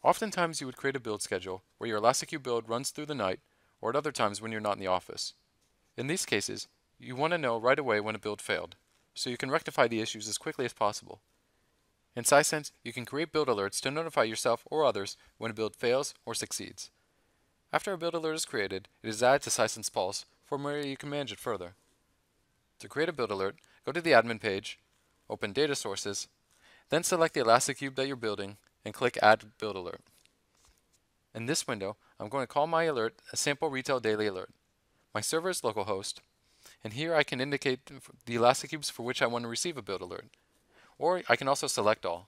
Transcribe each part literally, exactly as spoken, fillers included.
Oftentimes you would create a build schedule where your ElastiCube build runs through the night, or at other times when you're not in the office. In these cases, you want to know right away when a build failed, so you can rectify the issues as quickly as possible. In Sisense, you can create build alerts to notify yourself or others when a build fails or succeeds. After a build alert is created, it is added to Sisense Pulse, from where you can manage it further. To create a build alert, go to the admin page, open Data Sources, then select the ElastiCube that you're building and click Add Build Alert. In this window, I'm going to call my alert a Sample Retail Daily Alert. My server is localhost, and here I can indicate the ElastiCubes for which I want to receive a build alert, or I can also select all.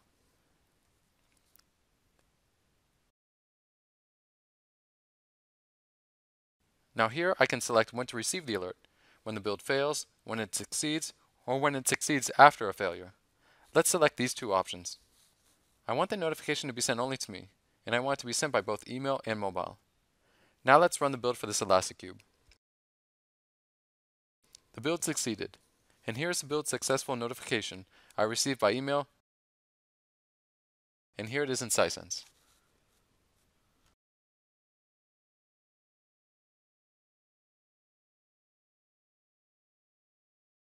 Now here I can select when to receive the alert, when the build fails, when it succeeds, or when it succeeds after a failure. Let's select these two options. I want the notification to be sent only to me, and I want it to be sent by both email and mobile. Now let's run the build for this ElastiCube. The build succeeded, and here is the build successful notification I received by email, and here it is in Sisense.